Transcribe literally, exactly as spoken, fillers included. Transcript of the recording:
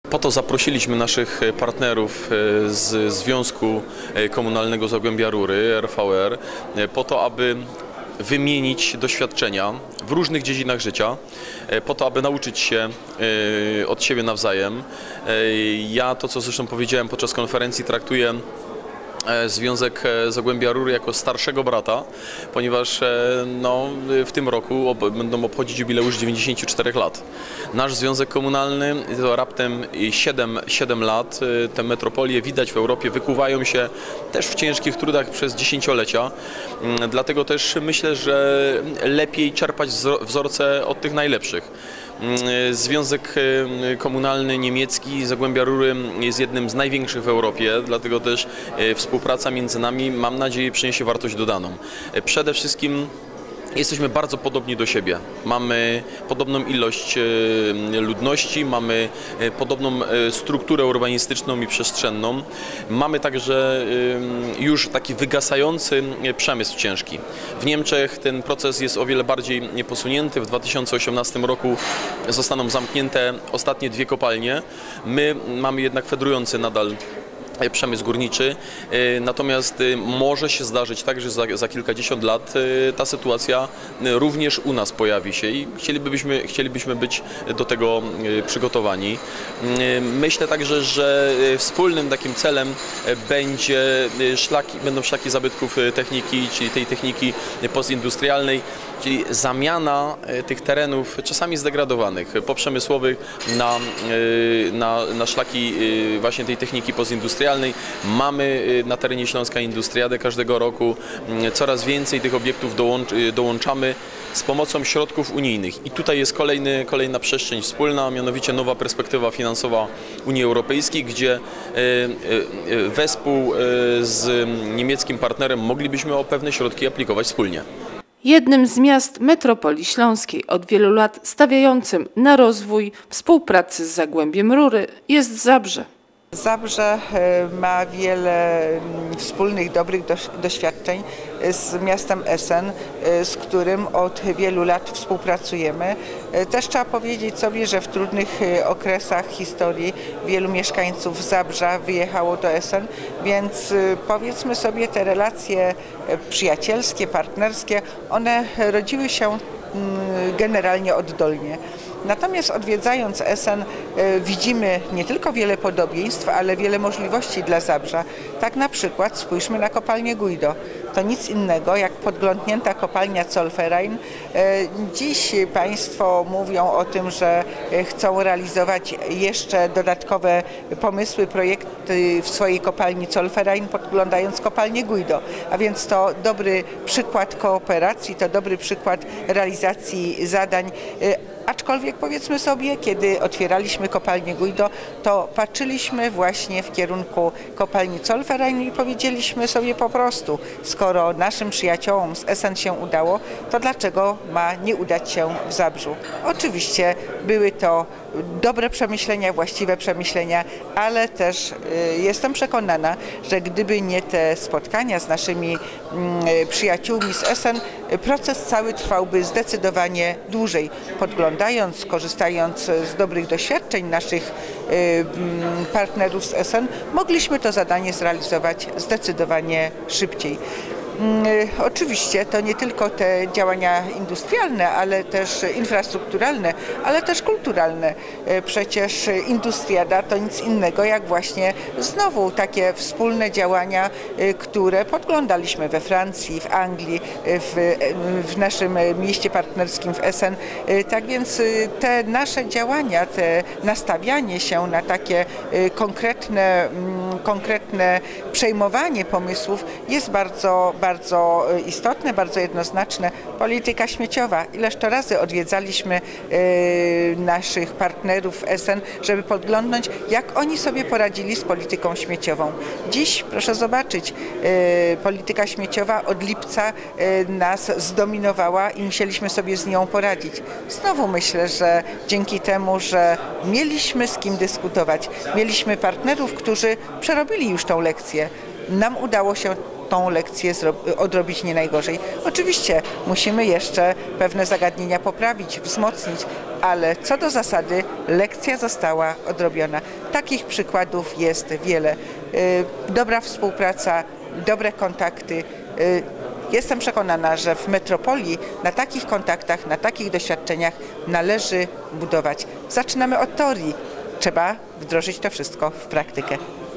Po to zaprosiliśmy naszych partnerów z Związku Komunalnego Zagłębia Rury, R V R, po to, aby wymienić doświadczenia w różnych dziedzinach życia, po to, aby nauczyć się od siebie nawzajem. Ja to, co zresztą powiedziałem podczas konferencji, traktuję Związek Zagłębia Rury jako starszego brata, ponieważ no, w tym roku ob będą obchodzić jubileusz dziewięćdziesięciu czterech lat. Nasz związek komunalny to raptem siedem lat. Te metropolie widać w Europie wykuwają się też w ciężkich trudach przez dziesięciolecia. Dlatego też myślę, że lepiej czerpać wzorce od tych najlepszych. Związek Komunalny Niemiecki Zagłębia Rury jest jednym z największych w Europie, dlatego też współpraca między nami, mam nadzieję, przyniesie wartość dodaną. Przede wszystkim jesteśmy bardzo podobni do siebie. Mamy podobną ilość ludności, mamy podobną strukturę urbanistyczną i przestrzenną. Mamy także już taki wygasający przemysł ciężki. W Niemczech ten proces jest o wiele bardziej posunięty. W dwa tysiące osiemnastym roku zostaną zamknięte ostatnie dwie kopalnie. My mamy jednak fedrujący nadal przemysł górniczy, natomiast może się zdarzyć tak, że za, za kilkadziesiąt lat ta sytuacja również u nas pojawi się i chcielibyśmy, chcielibyśmy być do tego przygotowani. Myślę także, że wspólnym takim celem będzie szlaki, będą szlaki zabytków techniki, czyli tej techniki postindustrialnej, czyli zamiana tych terenów czasami zdegradowanych, poprzemysłowych na, na, na szlaki właśnie tej techniki postindustrialnej. Mamy na terenie Śląska Industriadę każdego roku. Coraz więcej tych obiektów dołącz, dołączamy z pomocą środków unijnych. I tutaj jest kolejny, kolejna przestrzeń wspólna, mianowicie nowa perspektywa finansowa Unii Europejskiej, gdzie wespół z niemieckim partnerem moglibyśmy o pewne środki aplikować wspólnie. Jednym z miast metropolii śląskiej od wielu lat stawiającym na rozwój współpracy z Zagłębiem Rury jest Zabrze. Zabrze ma wiele wspólnych, dobrych doświadczeń z miastem Essen, z którym od wielu lat współpracujemy. Też trzeba powiedzieć sobie, że w trudnych okresach historii wielu mieszkańców Zabrza wyjechało do Essen, więc powiedzmy sobie, te relacje przyjacielskie, partnerskie, one rodziły się generalnie oddolnie. Natomiast odwiedzając Essen widzimy nie tylko wiele podobieństw, ale wiele możliwości dla Zabrza. Tak na przykład spójrzmy na kopalnię Guido. To nic innego jak podglądnięta kopalnia Zollverein. Dziś Państwo mówią o tym, że chcą realizować jeszcze dodatkowe pomysły, projekty w swojej kopalni Zollverein, podglądając kopalnię Guido. A więc to dobry przykład kooperacji, to dobry przykład realizacji zadań. Aczkolwiek powiedzmy sobie, kiedy otwieraliśmy kopalnię Guido, to patrzyliśmy właśnie w kierunku kopalni Zollverein i powiedzieliśmy sobie po prostu, skoro naszym przyjaciołom z Essen się udało, to dlaczego ma nie udać się w Zabrzu? Oczywiście były to dobre przemyślenia, właściwe przemyślenia, ale też y, jestem przekonana, że gdyby nie te spotkania z naszymi y, przyjaciółmi z Essen, proces cały trwałby zdecydowanie dłużej. Podglądając, korzystając z dobrych doświadczeń naszych y, partnerów z Essen, mogliśmy to zadanie zrealizować zdecydowanie szybciej. Oczywiście to nie tylko te działania industrialne, ale też infrastrukturalne, ale też kulturalne. Przecież Industriada to nic innego jak właśnie znowu takie wspólne działania, które podglądaliśmy we Francji, w Anglii, w, w naszym mieście partnerskim w Essen. Tak więc te nasze działania, te nastawianie się na takie konkretne, konkretne przejmowanie pomysłów jest bardzo, bardzo bardzo istotne, bardzo jednoznaczne. Polityka śmieciowa. Ileż to razy odwiedzaliśmy y, naszych partnerów w Essen, żeby podglądnąć, jak oni sobie poradzili z polityką śmieciową. Dziś, proszę zobaczyć, y, polityka śmieciowa od lipca y, nas zdominowała i musieliśmy sobie z nią poradzić. Znowu myślę, że dzięki temu, że mieliśmy z kim dyskutować, mieliśmy partnerów, którzy przerobili już tą lekcję, nam udało się tą lekcję odrobić nie najgorzej. Oczywiście musimy jeszcze pewne zagadnienia poprawić, wzmocnić, ale co do zasady lekcja została odrobiona. Takich przykładów jest wiele. Dobra współpraca, dobre kontakty. Jestem przekonana, że w metropolii na takich kontaktach, na takich doświadczeniach należy budować. Zaczynamy od teorii. Trzeba wdrożyć to wszystko w praktykę.